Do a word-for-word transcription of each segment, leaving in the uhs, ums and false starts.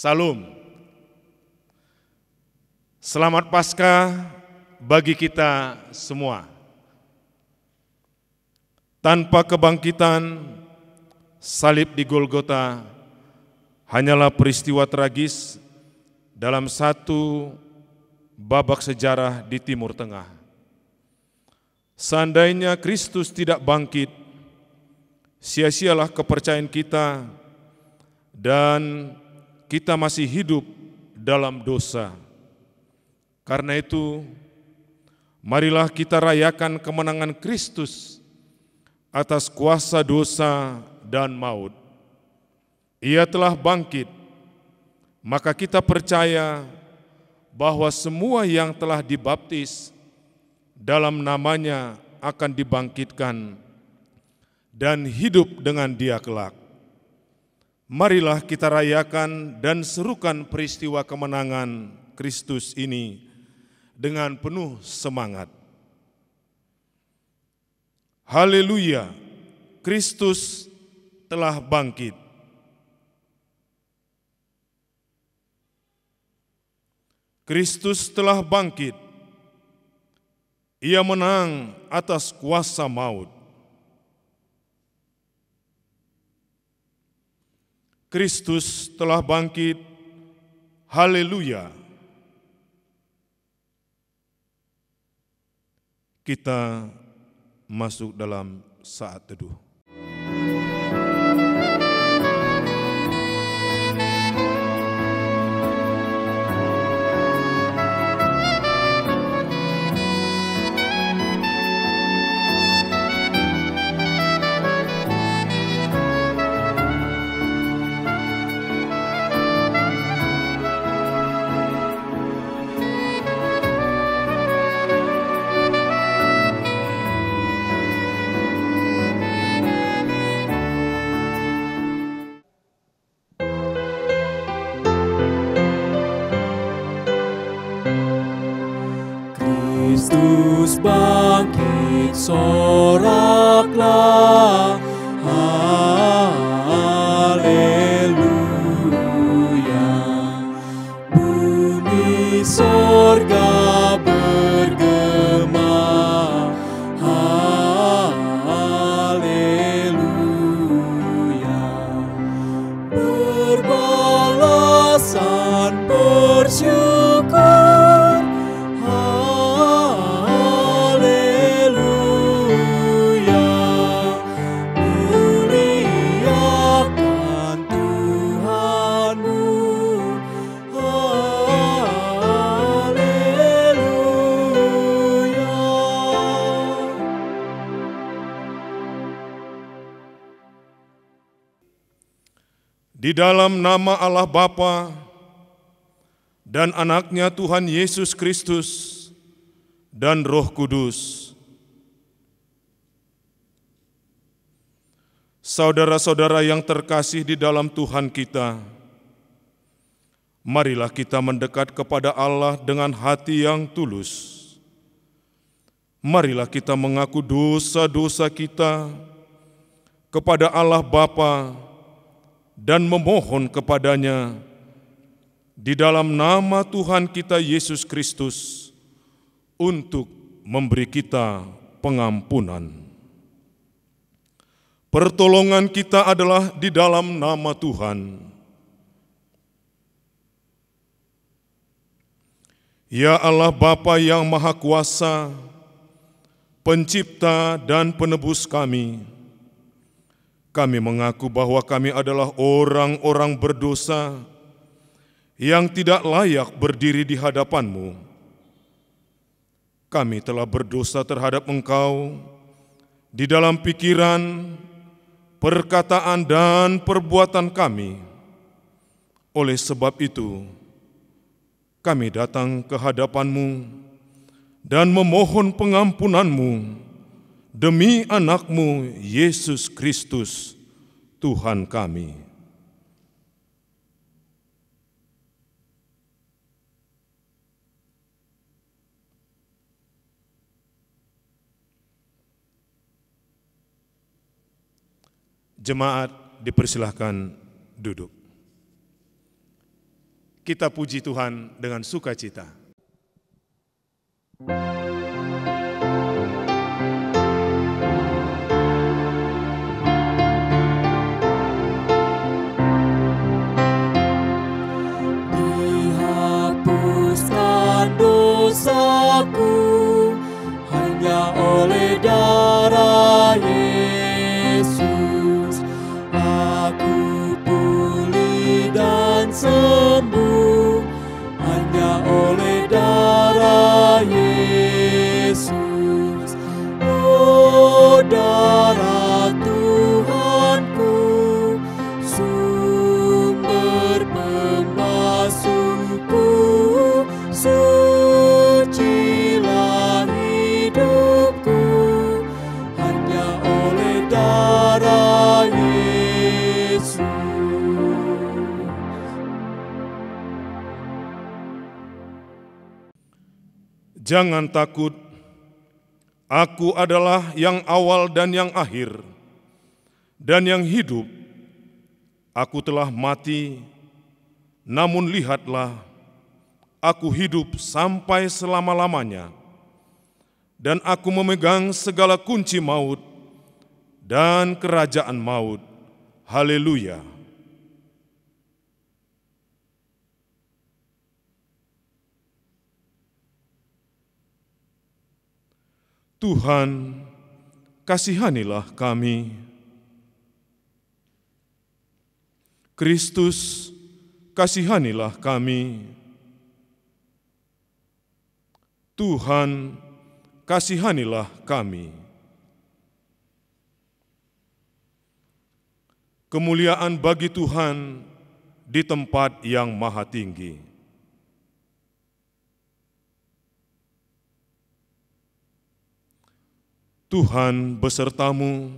Salam. Selamat Paskah bagi kita semua. Tanpa kebangkitan, salib di Golgota hanyalah peristiwa tragis dalam satu babak sejarah di Timur Tengah. Seandainya Kristus tidak bangkit, sia-sialah kepercayaan kita dan kita masih hidup dalam dosa. Karena itu, marilah kita rayakan kemenangan Kristus atas kuasa dosa dan maut. Ia telah bangkit, maka kita percaya bahwa semua yang telah dibaptis dalam namanya akan dibangkitkan dan hidup dengan Dia kelak. Marilah kita rayakan dan serukan peristiwa kemenangan Kristus ini dengan penuh semangat. Haleluya, Kristus telah bangkit. Kristus telah bangkit. Ia menang atas kuasa maut. Kristus telah bangkit. Haleluya. Kita masuk dalam saat teduh. Kristus bangkit, soraklah, haleluya. Bumi sorga bergema, haleluya. Berbalasan bersyukur, di dalam nama Allah Bapa dan anaknya Tuhan Yesus Kristus dan Roh Kudus. Saudara-saudara yang terkasih di dalam Tuhan kita, marilah kita mendekat kepada Allah dengan hati yang tulus. Marilah kita mengaku dosa-dosa kita kepada Allah Bapa dan memohon kepadanya di dalam nama Tuhan kita Yesus Kristus untuk memberi kita pengampunan. Pertolongan kita adalah di dalam nama Tuhan. Ya Allah Bapa yang Maha Kuasa, Pencipta dan Penebus kami, kami mengaku bahwa kami adalah orang-orang berdosa yang tidak layak berdiri di hadapan-Mu. Kami telah berdosa terhadap Engkau di dalam pikiran, perkataan, dan perbuatan kami. Oleh sebab itu, kami datang ke hadapan-Mu dan memohon pengampunan-Mu demi anak-Mu Yesus Kristus, Tuhan kami. Jemaat dipersilahkan duduk. Kita puji Tuhan dengan sukacita. Dihapuskan dosaku hanya oleh darah Yesus. Aku pulih dan sembuh hanya oleh darah Yesus. Oh, darah Tuhanku, sumber pembasuhku, sucilah hidupku hanya oleh darah Yesus. Jangan takut, aku adalah yang awal dan yang akhir, dan yang hidup. Aku telah mati, namun lihatlah, aku hidup sampai selama-lamanya, dan aku memegang segala kunci maut dan kerajaan maut. Haleluya! Tuhan, kasihanilah kami. Kristus, kasihanilah kami. Tuhan, kasihanilah kami. Kemuliaan bagi Tuhan di tempat yang maha tinggi. Tuhan besertamu.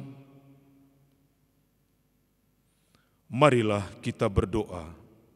Marilah kita berdoa.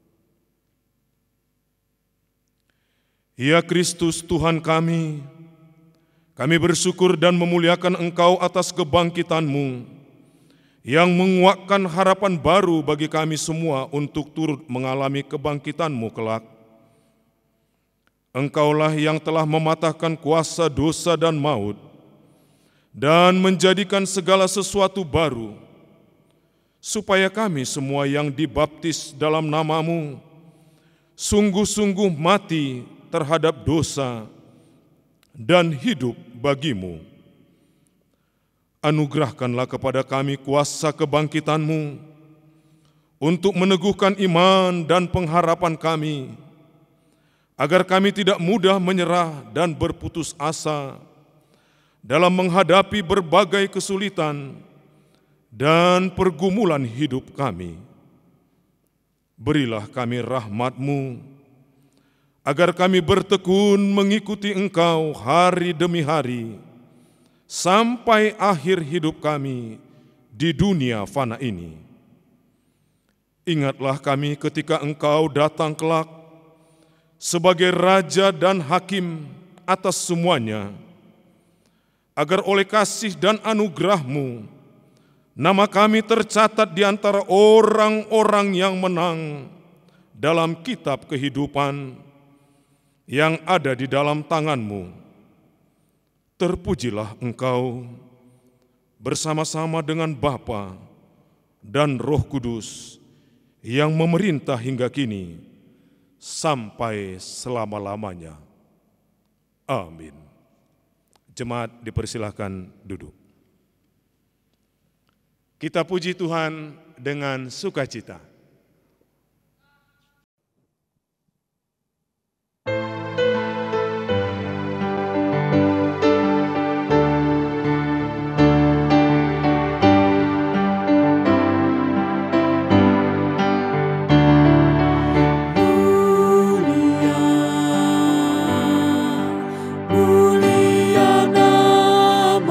Ya Kristus Tuhan kami, kami bersyukur dan memuliakan Engkau atas kebangkitan-Mu yang menguatkan harapan baru bagi kami semua untuk turut mengalami kebangkitan-Mu kelak. Engkaulah yang telah mematahkan kuasa dosa dan maut dan menjadikan segala sesuatu baru, supaya kami semua yang dibaptis dalam nama-Mu sungguh-sungguh mati terhadap dosa dan hidup bagi-Mu. Anugerahkanlah kepada kami kuasa kebangkitan-Mu untuk meneguhkan iman dan pengharapan kami, agar kami tidak mudah menyerah dan berputus asa dalam menghadapi berbagai kesulitan dan pergumulan hidup kami. Berilah kami rahmat-Mu, agar kami bertekun mengikuti Engkau hari demi hari, sampai akhir hidup kami di dunia fana ini. Ingatlah kami ketika Engkau datang kelak sebagai Raja dan Hakim atas semuanya, agar oleh kasih dan anugerah-Mu, nama kami tercatat di antara orang-orang yang menang dalam kitab kehidupan yang ada di dalam tangan-Mu. Terpujilah Engkau bersama-sama dengan Bapa dan Roh Kudus yang memerintah hingga kini sampai selama-lamanya. Amin. Jemaat dipersilahkan duduk. Kita puji Tuhan dengan sukacita.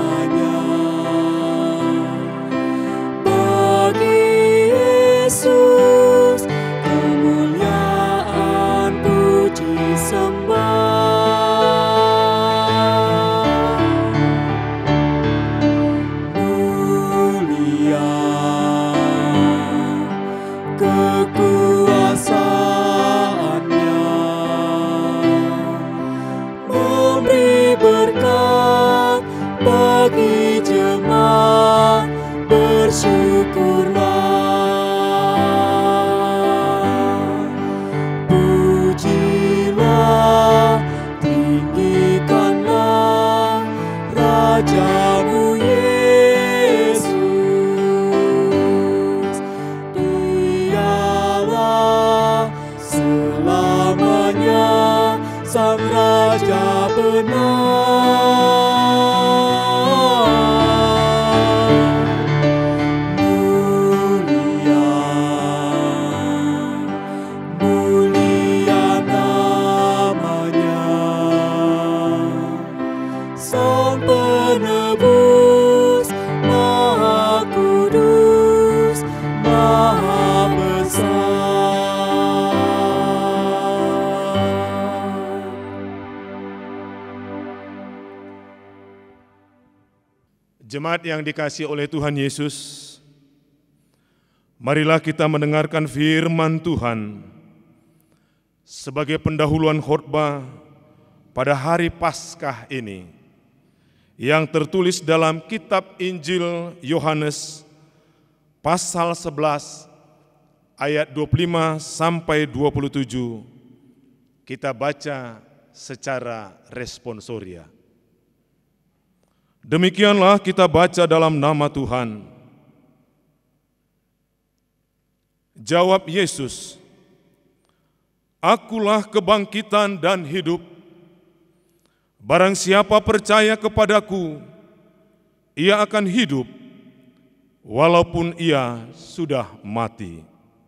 Yesus. Sang Raja benar. Mulia, mulia namanya. Sang penebus, Maha Kudus, Maha Besar. Jemaat yang dikasihi oleh Tuhan Yesus, marilah kita mendengarkan firman Tuhan sebagai pendahuluan khotbah pada hari Paskah ini yang tertulis dalam kitab Injil Yohanes pasal sebelas ayat dua puluh lima sampai dua puluh tujuh. Kita baca secara responsoria. Demikianlah kita baca dalam nama Tuhan. Jawab Yesus, "Akulah kebangkitan dan hidup. Barang siapa percaya kepadaku, ia akan hidup walaupun ia sudah mati."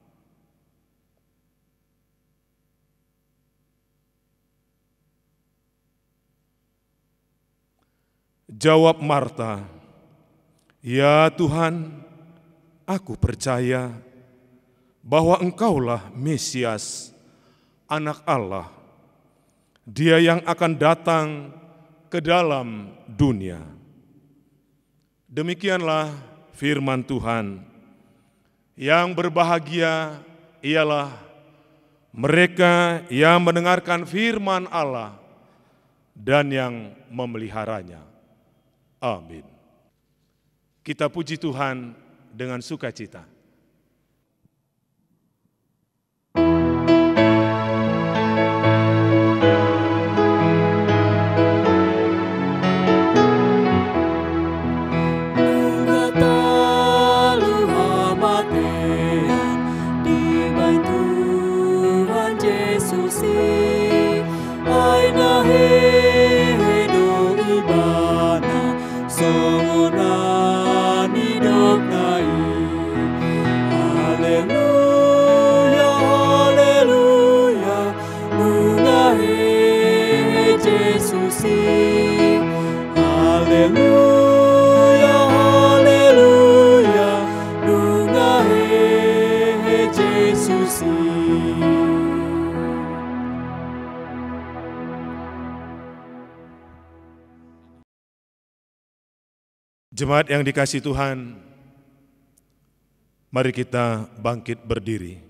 Jawab Marta, "Ya Tuhan, aku percaya bahwa Engkaulah Mesias, Anak Allah, Dia yang akan datang ke dalam dunia." Demikianlah firman Tuhan. Yang berbahagia ialah mereka yang mendengarkan firman Allah dan yang memeliharanya. Amin. Kita puji Tuhan dengan sukacita. Jemaat yang dikasihi Tuhan, mari kita bangkit berdiri.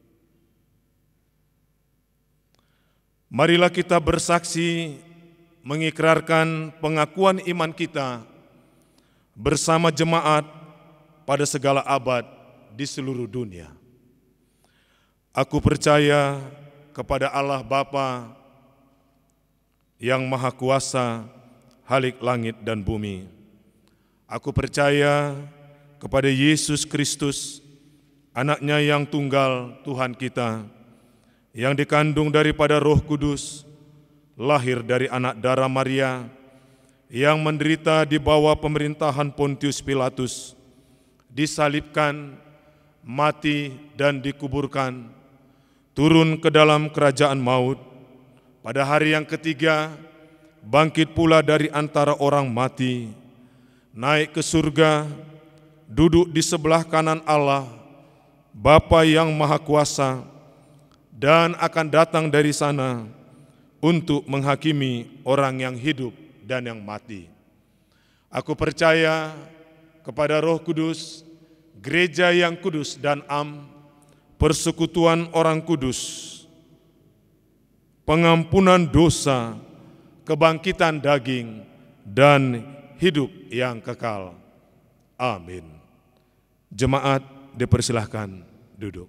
Marilah kita bersaksi mengikrarkan pengakuan iman kita bersama jemaat pada segala abad di seluruh dunia. Aku percaya kepada Allah Bapa yang Maha Kuasa, Halik langit dan bumi. Aku percaya kepada Yesus Kristus, Anaknya yang tunggal Tuhan kita, yang dikandung daripada Roh Kudus, lahir dari anak darah Maria, yang menderita di bawah pemerintahan Pontius Pilatus, disalibkan, mati dan dikuburkan, turun ke dalam kerajaan maut, pada hari yang ketiga bangkit pula dari antara orang mati, naik ke surga, duduk di sebelah kanan Allah, Bapa yang Maha Kuasa, dan akan datang dari sana untuk menghakimi orang yang hidup dan yang mati. Aku percaya kepada Roh Kudus, gereja yang kudus dan am, persekutuan orang kudus, pengampunan dosa, kebangkitan daging, dan hidup yang kekal. Amin. Jemaat dipersilahkan duduk.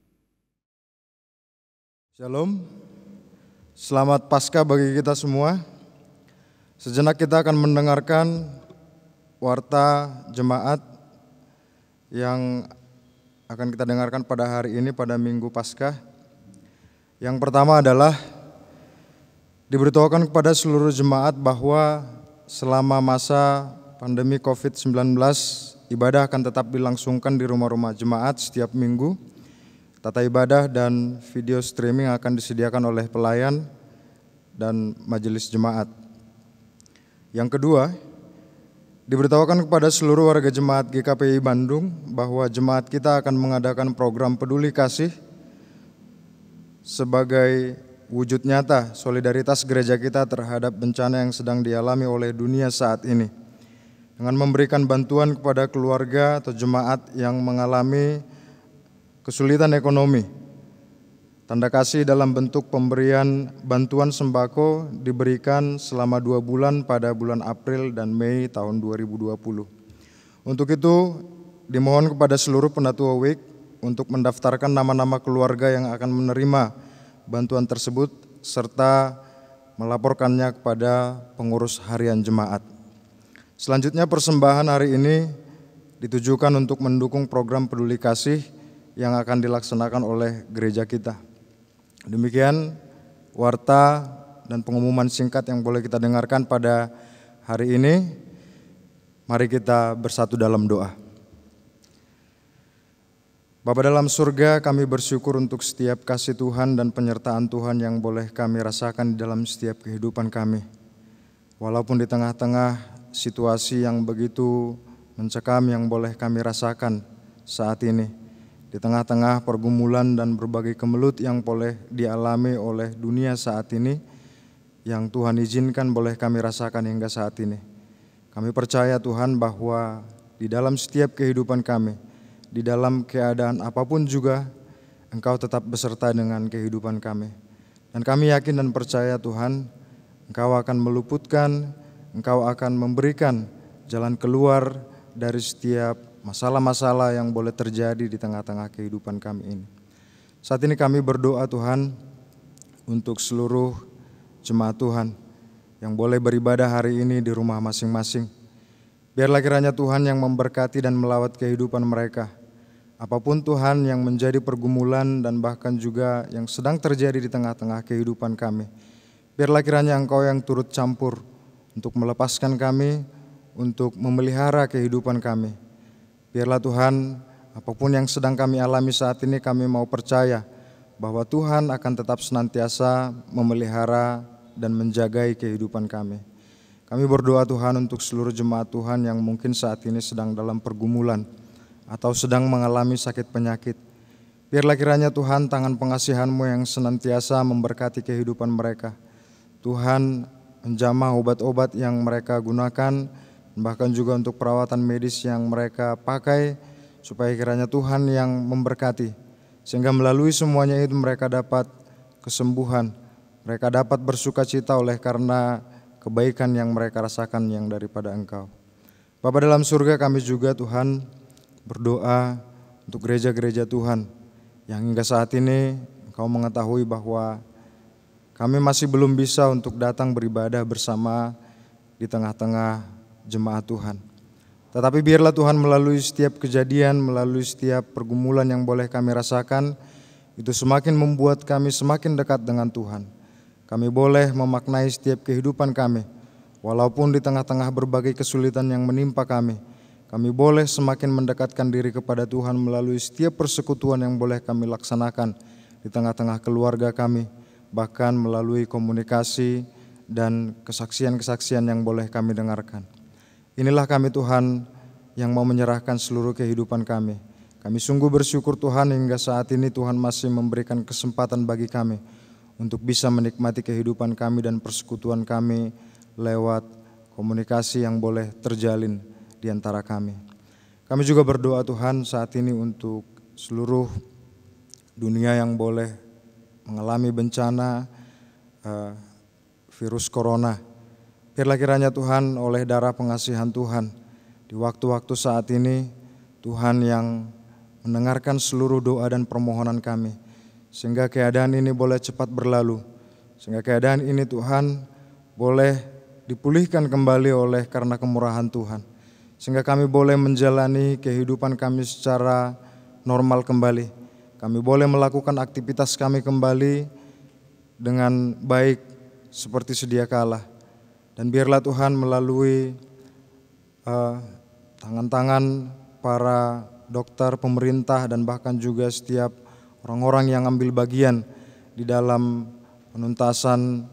Shalom, selamat Paskah bagi kita semua. Sejenak kita akan mendengarkan warta jemaat yang akan kita dengarkan pada hari ini pada Minggu Paskah. Yang pertama adalah Diberitahukan kepada seluruh jemaat bahwa selama masa pandemi covid sembilan belas, ibadah akan tetap dilangsungkan di rumah-rumah jemaat setiap minggu. Tata ibadah dan video streaming akan disediakan oleh pelayan dan majelis jemaat. Yang kedua, diberitahukan kepada seluruh warga jemaat G K P I Bandung bahwa jemaat kita akan mengadakan program peduli kasih sebagai wujud nyata solidaritas gereja kita terhadap bencana yang sedang dialami oleh dunia saat ini, dengan memberikan bantuan kepada keluarga atau jemaat yang mengalami kesulitan ekonomi. Tanda kasih dalam bentuk pemberian bantuan sembako diberikan selama dua bulan pada bulan April dan Mei tahun dua ribu dua puluh. Untuk itu, dimohon kepada seluruh penatua W I K untuk mendaftarkan nama-nama keluarga yang akan menerima bantuan tersebut serta melaporkannya kepada pengurus harian jemaat. Selanjutnya, persembahan hari ini ditujukan untuk mendukung program peduli kasih yang akan dilaksanakan oleh gereja kita. Demikian warta dan pengumuman singkat yang boleh kita dengarkan pada hari ini. Mari kita bersatu dalam doa. Bapa dalam surga, kami bersyukur untuk setiap kasih Tuhan dan penyertaan Tuhan yang boleh kami rasakan dalam setiap kehidupan kami. Walaupun di tengah-tengah situasi yang begitu mencekam yang boleh kami rasakan saat ini, di tengah-tengah pergumulan dan berbagai kemelut yang boleh dialami oleh dunia saat ini, yang Tuhan izinkan boleh kami rasakan hingga saat ini. Kami percaya Tuhan bahwa di dalam setiap kehidupan kami, di dalam keadaan apapun juga, Engkau tetap beserta dengan kehidupan kami. Dan kami yakin dan percaya Tuhan, Engkau akan meluputkan, Engkau akan memberikan jalan keluar dari setiap masalah-masalah yang boleh terjadi di tengah-tengah kehidupan kami ini. Saat ini kami berdoa Tuhan untuk seluruh jemaat Tuhan yang boleh beribadah hari ini di rumah masing-masing. Biarlah kiranya Tuhan yang memberkati dan melawat kehidupan mereka. Apapun Tuhan yang menjadi pergumulan dan bahkan juga yang sedang terjadi di tengah-tengah kehidupan kami, biarlah kiranya Engkau yang turut campur untuk melepaskan kami, untuk memelihara kehidupan kami. Biarlah Tuhan, apapun yang sedang kami alami saat ini, kami mau percaya bahwa Tuhan akan tetap senantiasa memelihara dan menjagai kehidupan kami. Kami berdoa Tuhan untuk seluruh jemaat Tuhan yang mungkin saat ini sedang dalam pergumulan atau sedang mengalami sakit penyakit. Biarlah kiranya Tuhan tangan pengasihan-Mu yang senantiasa memberkati kehidupan mereka. Tuhan menjamah obat-obat yang mereka gunakan, bahkan juga untuk perawatan medis yang mereka pakai, supaya kiranya Tuhan yang memberkati, sehingga melalui semuanya itu mereka dapat kesembuhan, mereka dapat bersuka cita oleh karena kebaikan yang mereka rasakan yang daripada Engkau. Bapa dalam surga, kami juga Tuhan berdoa untuk gereja-gereja Tuhan yang hingga saat ini Engkau mengetahui bahwa kami masih belum bisa untuk datang beribadah bersama di tengah-tengah jemaat Tuhan. Tetapi biarlah Tuhan melalui setiap kejadian, melalui setiap pergumulan yang boleh kami rasakan, itu semakin membuat kami semakin dekat dengan Tuhan. Kami boleh memaknai setiap kehidupan kami, walaupun di tengah-tengah berbagai kesulitan yang menimpa kami. Kami boleh semakin mendekatkan diri kepada Tuhan melalui setiap persekutuan yang boleh kami laksanakan di tengah-tengah keluarga kami, bahkan melalui komunikasi dan kesaksian-kesaksian yang boleh kami dengarkan. Inilah kami Tuhan yang mau menyerahkan seluruh kehidupan kami. Kami sungguh bersyukur Tuhan hingga saat ini Tuhan masih memberikan kesempatan bagi kami untuk bisa menikmati kehidupan kami dan persekutuan kami lewat komunikasi yang boleh terjalin di antara kami. Kami juga berdoa Tuhan saat ini untuk seluruh dunia yang boleh mengalami bencana uh, virus corona. Biarlah kiranya Tuhan oleh darah pengasihan Tuhan di waktu-waktu saat ini Tuhan yang mendengarkan seluruh doa dan permohonan kami, sehingga keadaan ini boleh cepat berlalu, sehingga keadaan ini Tuhan boleh dipulihkan kembali oleh karena kemurahan Tuhan, sehingga kami boleh menjalani kehidupan kami secara normal kembali. Kami boleh melakukan aktivitas kami kembali dengan baik, seperti sedia kala. Dan biarlah Tuhan melalui uh, tangan-tangan para dokter, pemerintah, dan bahkan juga setiap orang-orang yang ambil bagian di dalam penuntasan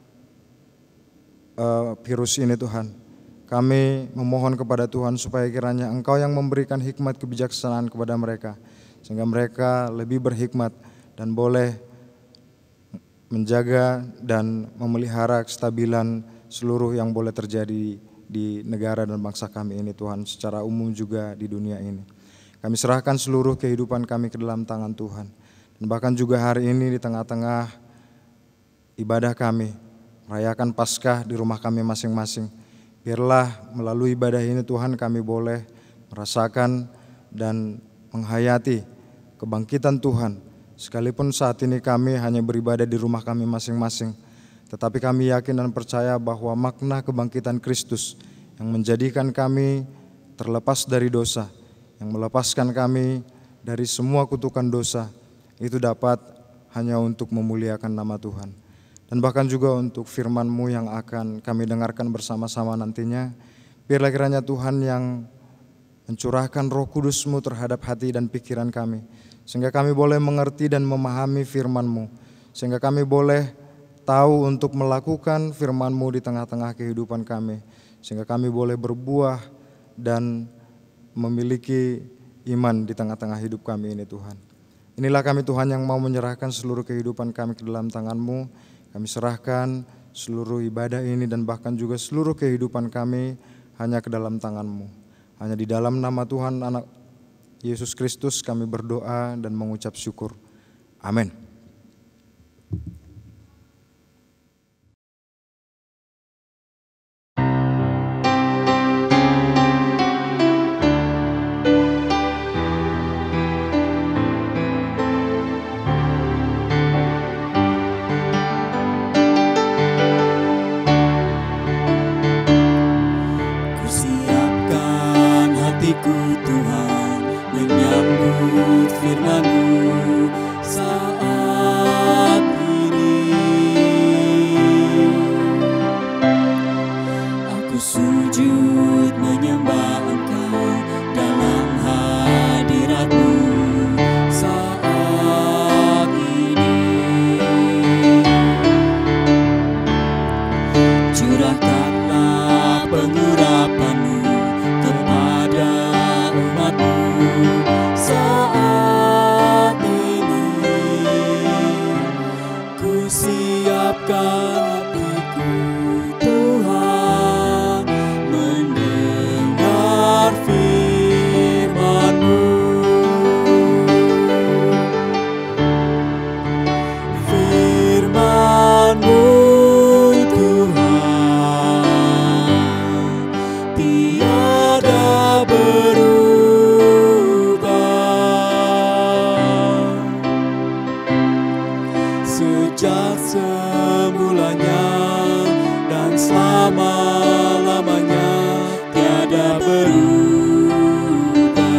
uh, virus ini Tuhan. Kami memohon kepada Tuhan supaya kiranya Engkau yang memberikan hikmat kebijaksanaan kepada mereka, sehingga mereka lebih berhikmat dan boleh menjaga dan memelihara kestabilan seluruh yang boleh terjadi di negara dan bangsa kami ini Tuhan, secara umum juga di dunia ini. Kami serahkan seluruh kehidupan kami ke dalam tangan Tuhan. Dan bahkan juga hari ini di tengah-tengah ibadah kami, merayakan Paskah di rumah kami masing-masing, biarlah melalui ibadah ini Tuhan kami boleh merasakan dan menghayati kebangkitan Tuhan. Sekalipun saat ini kami hanya beribadah di rumah kami masing-masing, tetapi kami yakin dan percaya bahwa makna kebangkitan Kristus yang menjadikan kami terlepas dari dosa, yang melepaskan kami dari semua kutukan dosa, itu dapat hanya untuk memuliakan nama Tuhan. Dan bahkan juga untuk firman-Mu yang akan kami dengarkan bersama-sama nantinya, biarlah kiranya Tuhan yang mencurahkan Roh Kudus-Mu terhadap hati dan pikiran kami, sehingga kami boleh mengerti dan memahami firman-Mu, sehingga kami boleh tahu untuk melakukan firman-Mu di tengah-tengah kehidupan kami, sehingga kami boleh berbuah dan memiliki iman di tengah-tengah hidup kami ini Tuhan. Inilah kami Tuhan yang mau menyerahkan seluruh kehidupan kami ke dalam tangan-Mu. Kami serahkan seluruh ibadah ini dan bahkan juga seluruh kehidupan kami hanya ke dalam tangan-Mu. Hanya di dalam nama Tuhan Anak Yesus Kristus kami berdoa dan mengucap syukur. Amin. Tuhan menyambut firman-Mu saat ini. Aku sujud menyembah Engkau dalam hadirat-Mu saat ini. Curahkanlah pengurapan-Mu kepada umat-Mu saat ini. Ku siapkan hatiku Tuhan mendengar firman-Mu. Firman-Mu Tuhan tiada berubah, sejak semulanya dan selama-lamanya tiada berubah.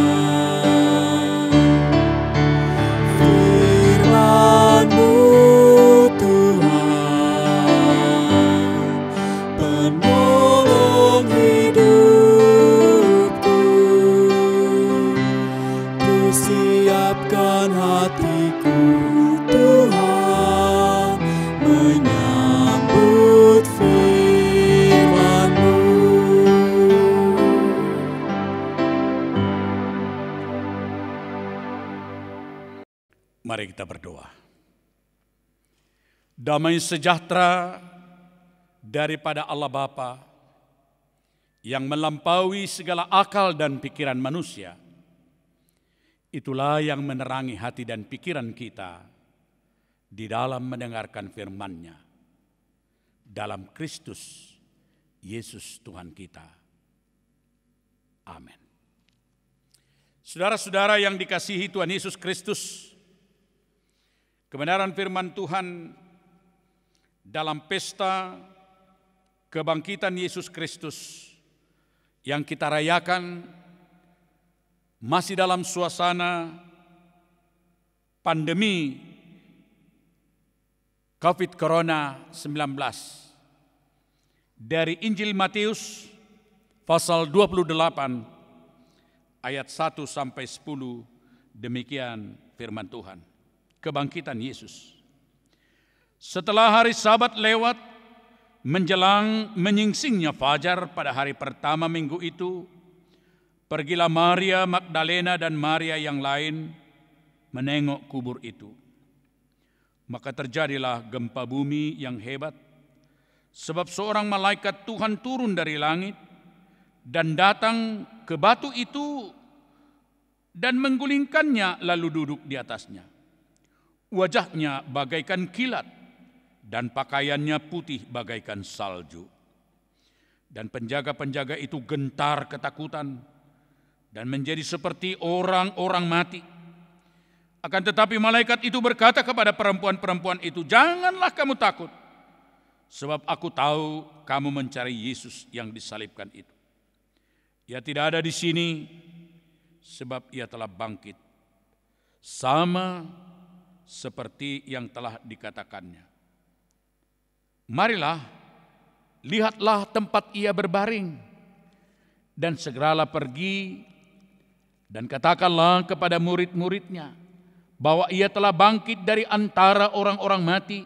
Firman-Mu Tuhan penolong hidupku. Ku siapkan hatiku Tuhan menyambut firman-Mu. Mari kita berdoa. Damai sejahtera daripada Allah Bapa yang melampaui segala akal dan pikiran manusia, itulah yang menerangi hati dan pikiran kita di dalam mendengarkan firman-Nya dalam Kristus Yesus Tuhan kita. Amin. Saudara-saudara yang dikasihi Tuhan Yesus Kristus, kebenaran firman Tuhan dalam pesta kebangkitan Yesus Kristus yang kita rayakan masih dalam suasana pandemi COVID Corona sembilan belas. Dari Injil Matius pasal dua puluh delapan ayat satu sampai sepuluh, demikian firman Tuhan. Kebangkitan Yesus. Setelah hari Sabat lewat, menjelang menyingsingnya fajar pada hari pertama minggu itu, pergilah Maria Magdalena dan Maria yang lain menengok kubur itu. Maka terjadilah gempa bumi yang hebat, sebab seorang malaikat Tuhan turun dari langit dan datang ke batu itu dan menggulingkannya lalu duduk di atasnya. Wajahnya bagaikan kilat dan pakaiannya putih bagaikan salju. Dan penjaga-penjaga itu gentar ketakutan dan menjadi seperti orang-orang mati. Akan tetapi malaikat itu berkata kepada perempuan-perempuan itu, "Janganlah kamu takut, sebab aku tahu kamu mencari Yesus yang disalibkan itu. Ia tidak ada di sini, sebab ia telah bangkit, sama seperti yang telah dikatakannya. Marilah, lihatlah tempat ia berbaring, dan segeralah pergi dan katakanlah kepada murid-muridnya bahwa ia telah bangkit dari antara orang-orang mati.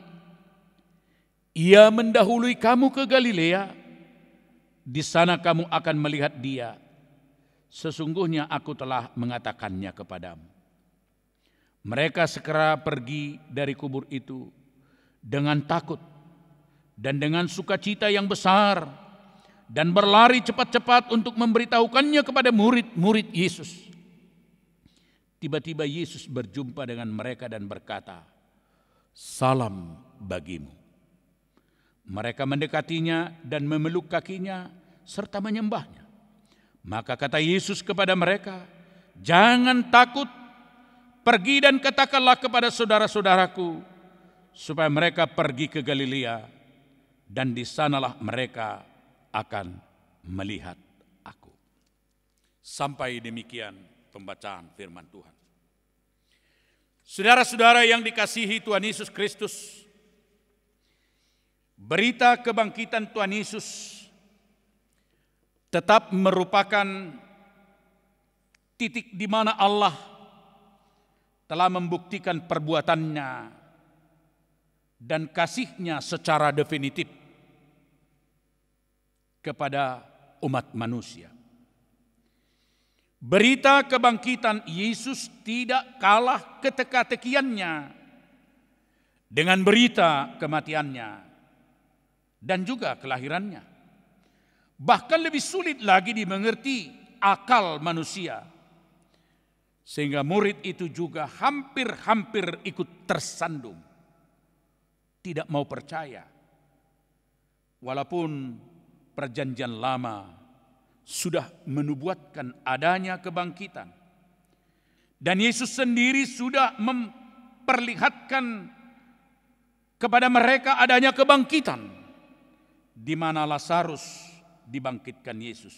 Ia mendahului kamu ke Galilea, di sana kamu akan melihat dia. Sesungguhnya aku telah mengatakannya kepadamu." Mereka segera pergi dari kubur itu dengan takut dan dengan sukacita yang besar, dan berlari cepat-cepat untuk memberitahukannya kepada murid-murid Yesus. Tiba-tiba Yesus berjumpa dengan mereka dan berkata, "Salam bagimu." Mereka mendekatinya dan memeluk kakinya serta menyembahnya. Maka kata Yesus kepada mereka, "Jangan takut, pergi dan katakanlah kepada saudara-saudaraku supaya mereka pergi ke Galilea, dan di sanalah mereka akan melihat aku." Sampai demikian pembacaan firman Tuhan. Saudara-saudara yang dikasihi Tuhan Yesus Kristus, berita kebangkitan Tuhan Yesus tetap merupakan titik di mana Allah telah membuktikan perbuatannya dan kasih-Nya secara definitif kepada umat manusia. Berita kebangkitan Yesus tidak kalah keteka-tekiannya dengan berita kematiannya dan juga kelahirannya. Bahkan lebih sulit lagi dimengerti akal manusia, sehingga murid itu juga hampir-hampir ikut tersandung, tidak mau percaya, walaupun perjanjian lama sudah menubuatkan adanya kebangkitan, dan Yesus sendiri sudah memperlihatkan kepada mereka adanya kebangkitan, di mana Lazarus dibangkitkan Yesus.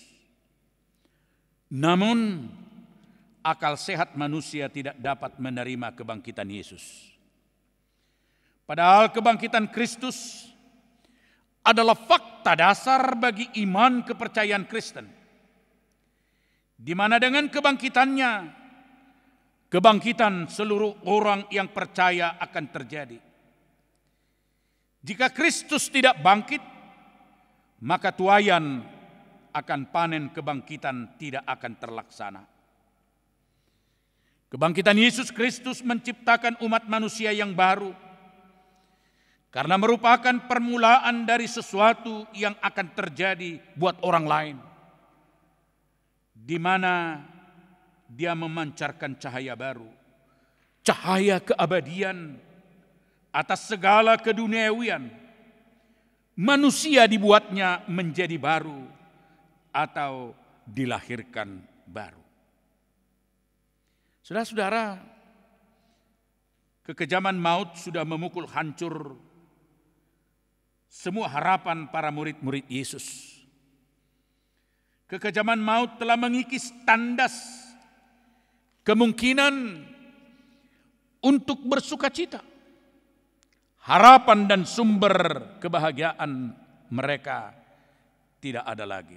Namun akal sehat manusia tidak dapat menerima kebangkitan Yesus. Padahal kebangkitan Kristus adalah fakta dasar bagi iman kepercayaan Kristen, di mana dengan kebangkitannya, kebangkitan seluruh orang yang percaya akan terjadi. Jika Kristus tidak bangkit, maka tuaian akan panen kebangkitan tidak akan terlaksana. Kebangkitan Yesus Kristus menciptakan umat manusia yang baru, karena merupakan permulaan dari sesuatu yang akan terjadi buat orang lain, di mana dia memancarkan cahaya baru, cahaya keabadian atas segala keduniawian. Manusia dibuatnya menjadi baru atau dilahirkan baru. Saudara-saudara, kekejaman maut sudah memukul hancur semua harapan para murid-murid Yesus. Kekejaman maut telah mengikis tandas kemungkinan untuk bersukacita. harapan dan sumber kebahagiaan mereka tidak ada lagi.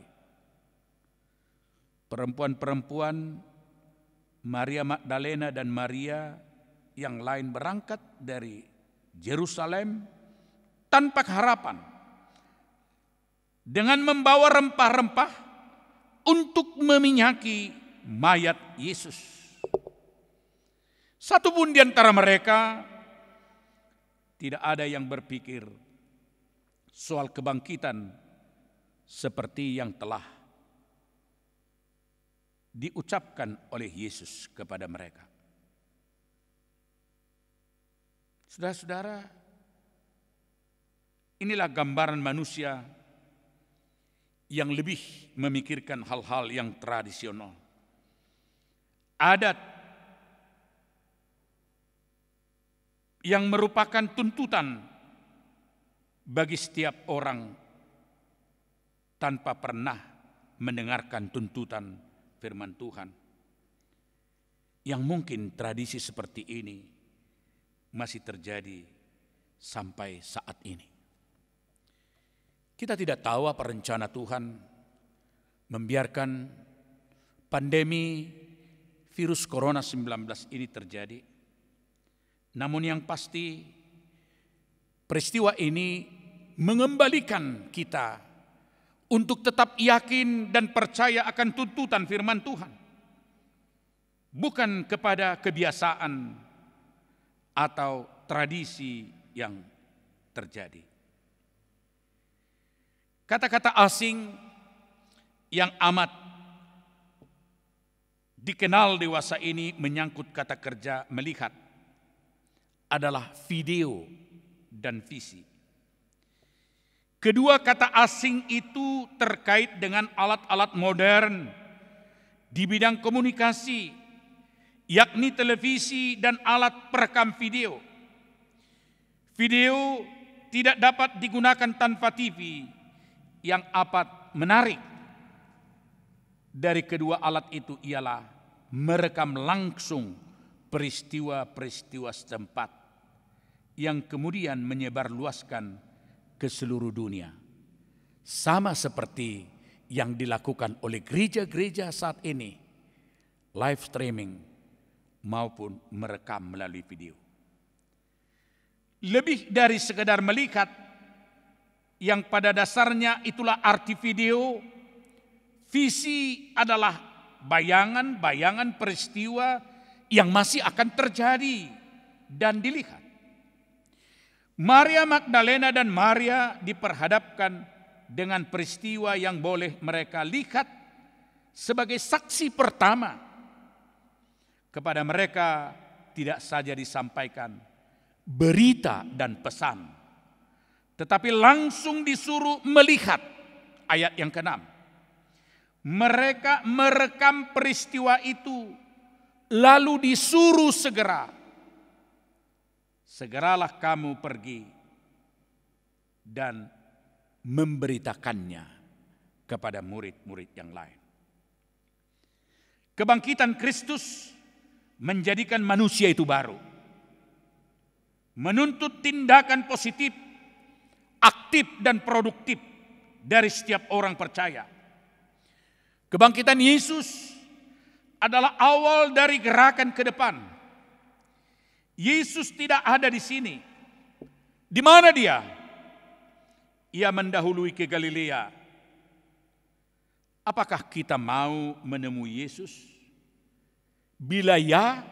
Perempuan-perempuan Maria Magdalena dan Maria yang lain berangkat dari Yerusalem tanpa harapan, dengan membawa rempah-rempah untuk meminyaki mayat Yesus. Satu pun di antara mereka tidak ada yang berpikir soal kebangkitan seperti yang telah diucapkan oleh Yesus kepada mereka. Saudara-saudara, inilah gambaran manusia yang lebih memikirkan hal-hal yang tradisional. Adat yang merupakan tuntutan bagi setiap orang tanpa pernah mendengarkan tuntutan firman Tuhan. Yang mungkin tradisi seperti ini masih terjadi sampai saat ini. Kita tidak tahu apa rencana Tuhan membiarkan pandemi virus corona sembilan belas ini terjadi. Namun yang pasti peristiwa ini mengembalikan kita untuk tetap yakin dan percaya akan tuntutan firman Tuhan. Bukan kepada kebiasaan atau tradisi yang terjadi. Kata-kata asing yang amat dikenal dewasa ini menyangkut kata kerja melihat adalah video dan visi. Kedua kata asing itu terkait dengan alat-alat modern di bidang komunikasi, yakni televisi dan alat perekam video. Video tidak dapat digunakan tanpa T V yang amat menarik dari kedua alat itu ialah merekam langsung peristiwa-peristiwa setempat yang kemudian menyebarluaskan ke seluruh dunia. Sama seperti yang dilakukan oleh gereja-gereja saat ini, live streaming maupun merekam melalui video. Lebih dari sekedar melihat, yang pada dasarnya itulah arti video, visi adalah bayangan-bayangan peristiwa yang masih akan terjadi dan dilihat. Maria Magdalena dan Maria diperhadapkan dengan peristiwa yang boleh mereka lihat sebagai saksi pertama. Kepada mereka tidak saja disampaikan berita dan pesan, tetapi langsung disuruh melihat. Ayat yang keenam. Mereka merekam peristiwa itu, lalu disuruh segera. Segeralah kamu pergi dan memberitakannya kepada murid-murid yang lain. Kebangkitan Kristus menjadikan manusia itu baru. Menuntut tindakan positif, aktif dan produktif dari setiap orang percaya. Kebangkitan Yesus adalah awal dari gerakan ke depan. Yesus tidak ada di sini. Di mana dia? Ia mendahului ke Galilea. Apakah kita mau menemui Yesus? Bila ya,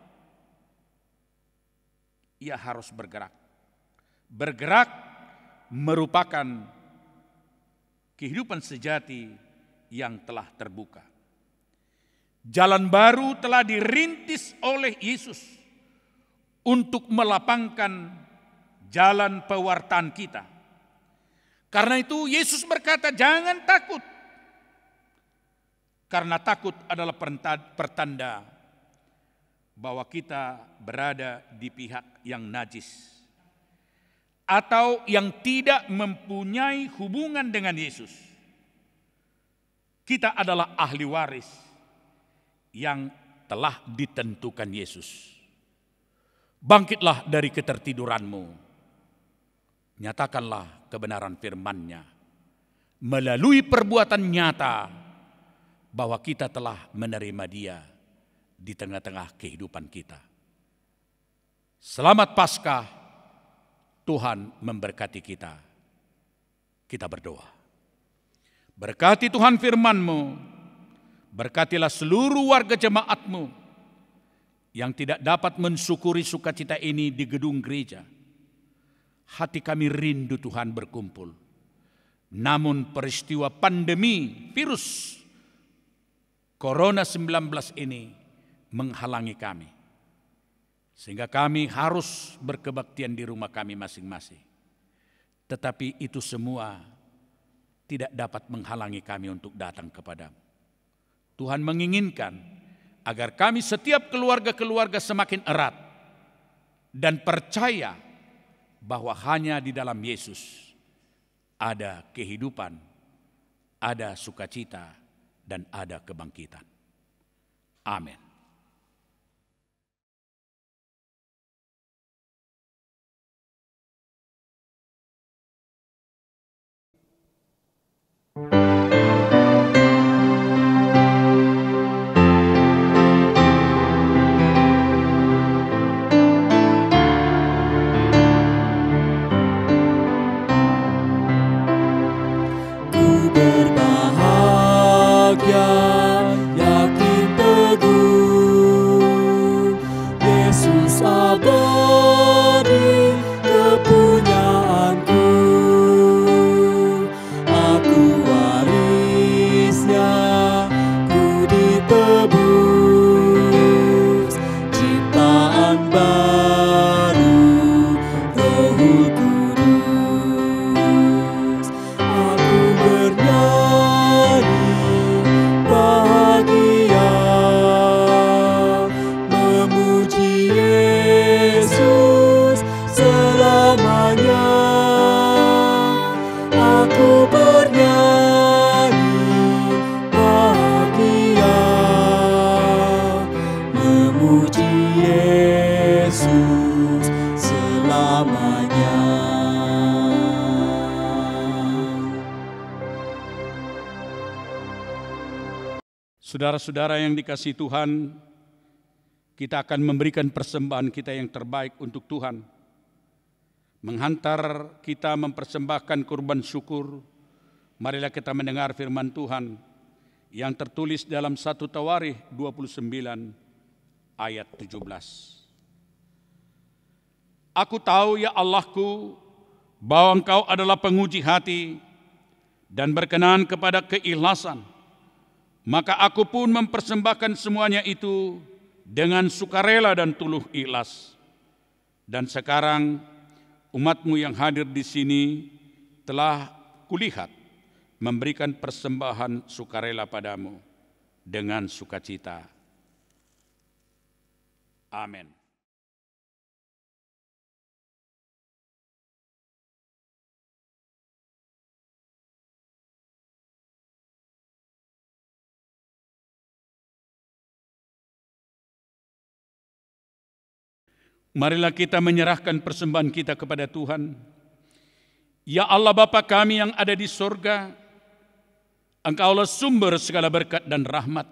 ia harus bergerak. Bergerak merupakan kehidupan sejati yang telah terbuka. Jalan baru telah dirintis oleh Yesus untuk melapangkan jalan pewartaan kita. Karena itu Yesus berkata, jangan takut. Karena takut adalah pertanda bahwa kita berada di pihak yang najis atau yang tidak mempunyai hubungan dengan Yesus. Kita adalah ahli waris yang telah ditentukan Yesus. Bangkitlah dari ketertiduranmu. Nyatakanlah kebenaran firman-Nya melalui perbuatan nyata bahwa kita telah menerima Dia di tengah-tengah kehidupan kita. Selamat Paskah, Tuhan memberkati kita. Kita berdoa. Berkati Tuhan firman-Mu, berkatilah seluruh warga jemaat-Mu yang tidak dapat mensyukuri sukacita ini di gedung gereja. Hati kami rindu Tuhan berkumpul. Namun peristiwa pandemi virus Corona sembilan belas ini menghalangi kami. Sehingga kami harus berkebaktian di rumah kami masing-masing. Tetapi itu semua tidak dapat menghalangi kami untuk datang kepadamu. Tuhan menginginkan agar kami setiap keluarga-keluarga semakin erat dan percaya bahwa hanya di dalam Yesus ada kehidupan, ada sukacita, dan ada kebangkitan. Amin. Saudara-saudara yang dikasihi Tuhan, kita akan memberikan persembahan kita yang terbaik untuk Tuhan. Menghantar kita mempersembahkan kurban syukur, marilah kita mendengar firman Tuhan yang tertulis dalam satu Tawarikh dua puluh sembilan ayat tujuh belas. Aku tahu ya Allahku bahwa Engkau adalah penguji hati dan berkenan kepada keikhlasan. Maka aku pun mempersembahkan semuanya itu dengan sukarela dan tulus ikhlas. Dan sekarang umatmu yang hadir di sini telah kulihat memberikan persembahan sukarela padamu dengan sukacita. Amin. Marilah kita menyerahkan persembahan kita kepada Tuhan. Ya Allah Bapa kami yang ada di sorga, Engkaulah sumber segala berkat dan rahmat.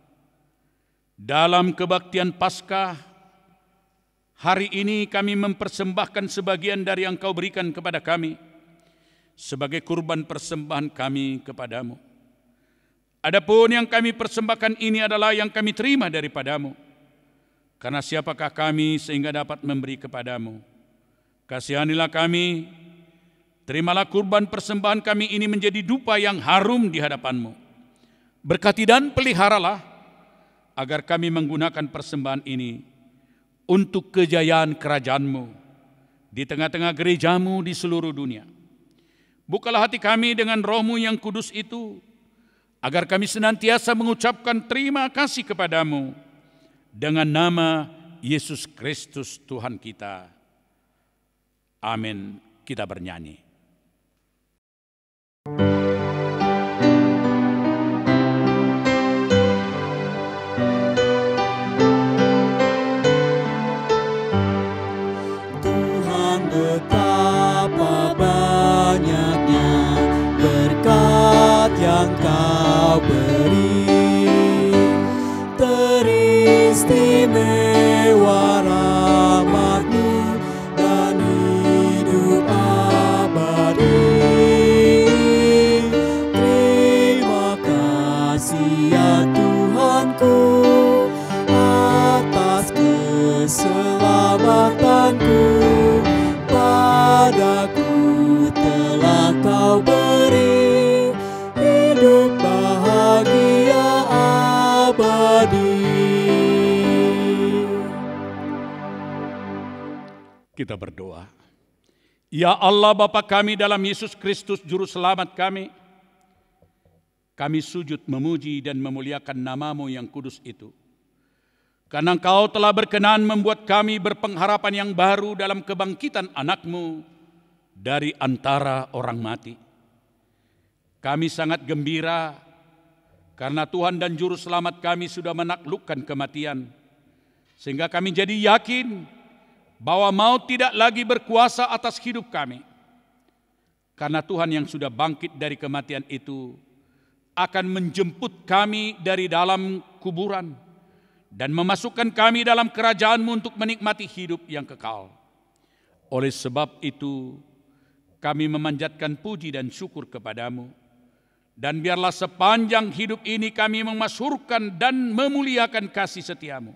Dalam kebaktian Paskah, hari ini kami mempersembahkan sebagian dari yang Engkau berikan kepada kami sebagai kurban persembahan kami kepadamu. Adapun yang kami persembahkan ini adalah yang kami terima daripadamu. Karena siapakah kami sehingga dapat memberi kepadamu? Kasihanilah kami, terimalah kurban persembahan kami ini menjadi dupa yang harum di hadapanmu. Berkati dan peliharalah, agar kami menggunakan persembahan ini untuk kejayaan kerajaanmu di tengah-tengah gerejamu di seluruh dunia. Bukalah hati kami dengan rohmu yang kudus itu, agar kami senantiasa mengucapkan terima kasih kepadamu, dengan nama Yesus Kristus Tuhan kita. Amin. Kita bernyanyi. Tuhan betapa baik. yang Kau beri, teristimewa rahmat-Mu dan hidup abadi. Terima kasih ya Tuhanku atas keselamatanku, padaku telah Kau beri hidup bahagia abadi. Kita berdoa. Ya Allah Bapa kami dalam Yesus Kristus Juru Selamat kami, kami sujud memuji dan memuliakan nama-Mu yang kudus itu. Karena Engkau telah berkenan membuat kami berpengharapan yang baru dalam kebangkitan anak-Mu dari antara orang mati. Kami sangat gembira karena Tuhan dan Juru Selamat kami sudah menaklukkan kematian. Sehingga kami jadi yakin bahwa maut tidak lagi berkuasa atas hidup kami. Karena Tuhan yang sudah bangkit dari kematian itu akan menjemput kami dari dalam kuburan dan memasukkan kami dalam kerajaan-Mu untuk menikmati hidup yang kekal. Oleh sebab itu, kami memanjatkan puji dan syukur kepadamu. Dan biarlah sepanjang hidup ini kami memasyhurkan dan memuliakan kasih setia-Mu.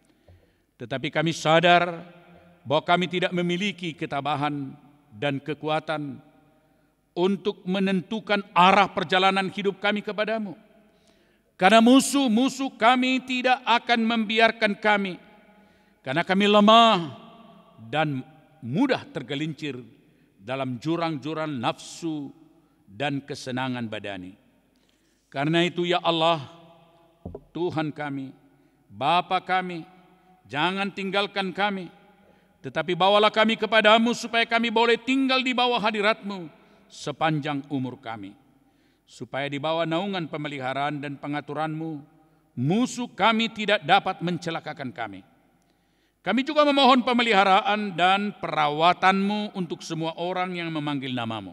Tetapi kami sadar bahwa kami tidak memiliki ketabahan dan kekuatan untuk menentukan arah perjalanan hidup kami kepadamu. Karena musuh-musuh kami tidak akan membiarkan kami, karena kami lemah dan mudah tergelincir dalam jurang-jurang nafsu dan kesenangan badani. Karena itu ya Allah, Tuhan kami, Bapa kami, jangan tinggalkan kami, tetapi bawalah kami kepadamu supaya kami boleh tinggal di bawah hadirat-Mu sepanjang umur kami. Supaya di bawah naungan pemeliharaan dan pengaturan-Mu, musuh kami tidak dapat mencelakakan kami. Kami juga memohon pemeliharaan dan perawatan-Mu untuk semua orang yang memanggil nama-Mu,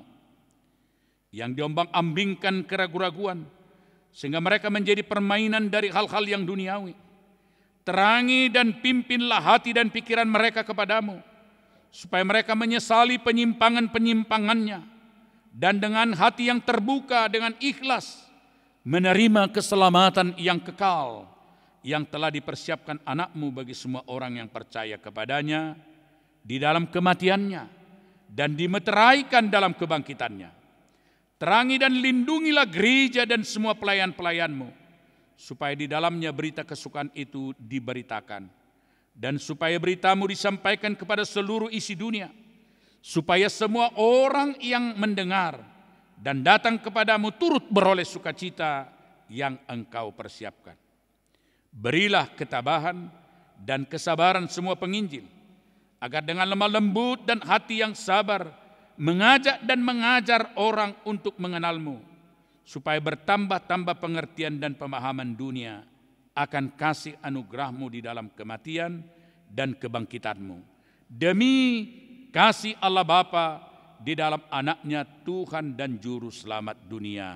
yang diombang-ambingkan keraguan-raguan, sehingga mereka menjadi permainan dari hal-hal yang duniawi. Terangi dan pimpinlah hati dan pikiran mereka kepadamu, supaya mereka menyesali penyimpangan-penyimpangannya, dan dengan hati yang terbuka dengan ikhlas menerima keselamatan yang kekal yang telah dipersiapkan anak-Mu bagi semua orang yang percaya kepadanya di dalam kematiannya dan dimeteraikan dalam kebangkitannya. Terangi dan lindungilah gereja dan semua pelayan-pelayan-Mu, supaya di dalamnya berita kesukaan itu diberitakan, dan supaya berita-Mu disampaikan kepada seluruh isi dunia, supaya semua orang yang mendengar dan datang kepadamu turut beroleh sukacita yang Engkau persiapkan. Berilah ketabahan dan kesabaran semua penginjil, agar dengan lemah lembut dan hati yang sabar mengajak dan mengajar orang untuk mengenal-Mu, supaya bertambah-tambah pengertian dan pemahaman dunia akan kasih anugerah-Mu di dalam kematian dan kebangkitan-Mu. Demi kasih Allah Bapa di dalam anaknya Tuhan dan Juru Selamat dunia.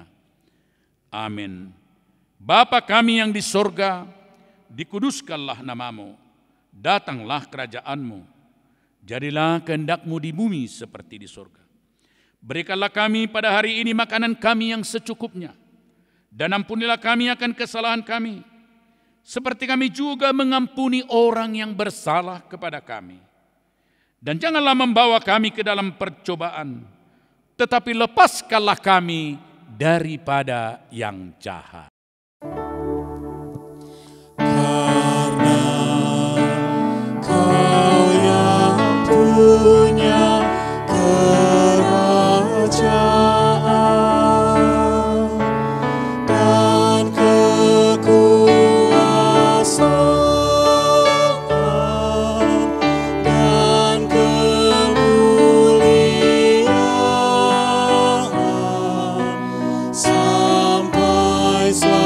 Amin. Bapa kami yang di sorga, dikuduskanlah nama-Mu, datanglah kerajaan-Mu, jadilah kehendak-Mu di bumi seperti di sorga. Berikanlah kami pada hari ini makanan kami yang secukupnya, dan ampunilah kami akan kesalahan kami, seperti kami juga mengampuni orang yang bersalah kepada kami. Dan janganlah membawa kami ke dalam percobaan, tetapi lepaskanlah kami daripada yang jahat. Karena Kau yang punya kerajaan dan kekuasaan dan kemuliaan sampai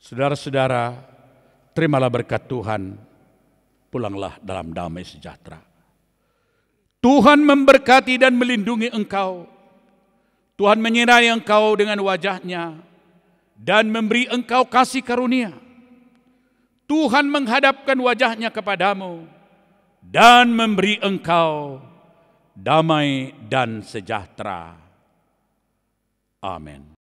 Saudara-saudara, terimalah berkat Tuhan, pulanglah dalam damai sejahtera. Tuhan memberkati dan melindungi engkau. Tuhan menyinari engkau dengan wajah-Nya dan memberi engkau kasih karunia. Tuhan menghadapkan wajah-Nya kepadamu dan memberi engkau damai dan sejahtera. Amin.